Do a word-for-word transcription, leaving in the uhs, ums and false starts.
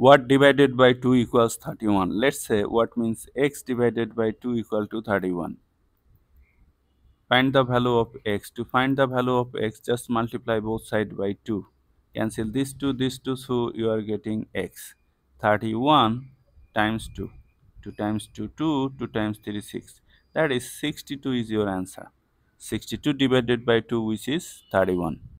What divided by two equals thirty-one? Let's say what means x divided by two equal to thirty-one. Find the value of x. To find the value of x, just multiply both sides by two. Cancel this two, this two, so you are getting x. thirty-one times two. two times two, two. two times three, six. That is sixty-two is your answer. sixty-two divided by two, which is thirty-one.